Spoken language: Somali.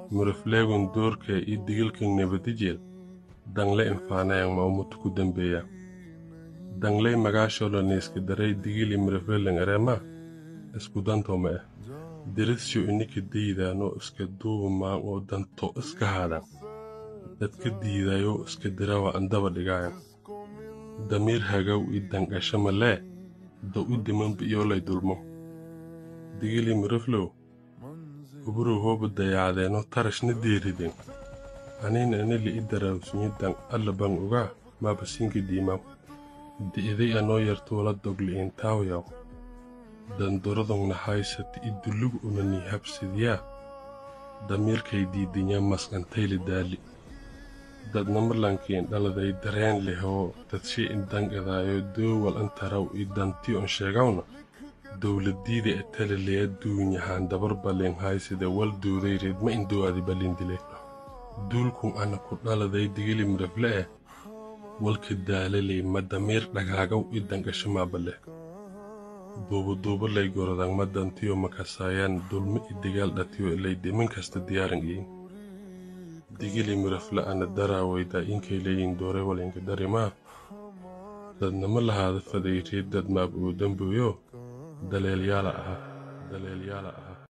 مرفليغون دورك إدقلكن نبتجيل دانلي إنفانيان ما أمتكو دنبيا دانلي مغاشو لنيسك داري دقيلي مرفلين أريما اسكو دانتو مأه درسشو إنك ديدانو اسك دوو ما ودانتو اسك هذا dadka diidayo iska dirawa andaba dhigaayan damiir hagaw idanqasho malee da u diman biyolay dulmo digili miraflow uburu hooba dayaadeeno tarashna diiridin anina anili idarawsunidan alla ban ugaa maabasinka diimaw di'iday anoo yartuula dogli'in taawyaw dandoradongna haysati idulugu unani habsidiyaa damiirkay diidinyaa masqantayli daali dadna marlankiin dhaladay dareen lehoo dadshi indangadayo doowal antaraw idanti on sheegawna dowladiida etalaleya duunyahaan dabar balin haysida wal duuday reedma indooadi balindile duulkun ana ku dhaladay digili mirafle walka daalaley ma damiir dhagaagaw idangasho maabale duuba lay gorodang madantiyo makasaayaan dulma idigaal dhatiyo ilay demin kasta diyaarangiin digili mirafle ana darawayda inkay leeyin doore walinka darimaa dadnama lahaada faday reed dad maab uu dambuyo daleelyaala aha